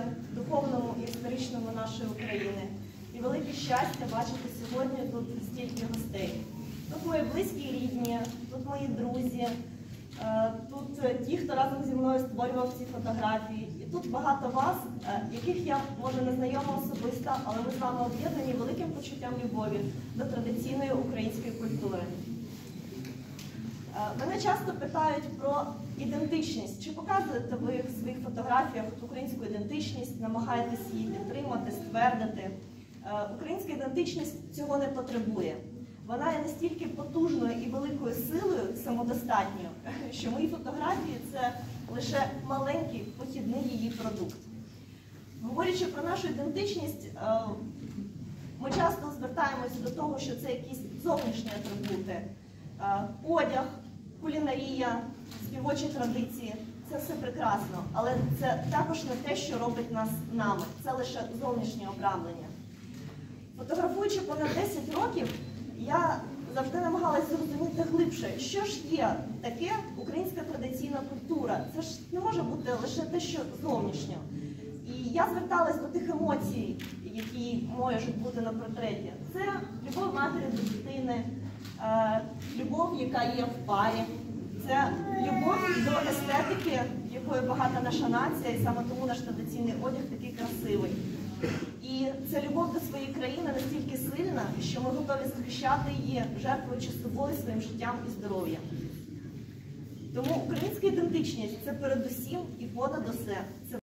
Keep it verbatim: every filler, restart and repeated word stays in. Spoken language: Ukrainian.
духовному і історичному нашої України. І велике щастя бачити сьогодні тут стільки гостей. Тут мої близькі і рідні, тут мої друзі, тут ті, хто разом зі мною створював ці фотографії. І тут багато вас, яких я, може, не знайома особисто, але ми з вами об'єднані великим почуттям любові до традиційної української культури. Мене часто питають про ідентичність. Чи показуєте ви в своїх фотографіях українську ідентичність, намагаєтесь її підтримати, ствердити? Українська ідентичність цього не потребує. Вона є настільки потужною і великою силою, самодостатньою, що мої фотографії – це лише маленький похідний її продукт. Говорячи про нашу ідентичність, ми часто звертаємось до того, що це якісь зовнішні атрибути. Одяг, кулінарія, співочі традиції – це все прекрасно, але це також не те, що робить нас нами. Це лише зовнішнє обрамлення. Фотографуючи понад десять років, я завжди намагалася зрозуміти глибше, що ж є таке українська традиційна культура. Це ж не може бути лише те, що зовнішнє. І я зверталась до тих емоцій, які можуть бути на портреті. Це любов матері до дитини, любов, яка є в парі. Це любов до естетики, якою багата наша нація, і саме тому наш традиційний одяг такий красивий. І це любов до своєї країни настільки сильна, що ми готові захищати її, жертвуючи собою, своїм життям і здоров'ям. Тому українська ідентичність – це передусім і понад усе.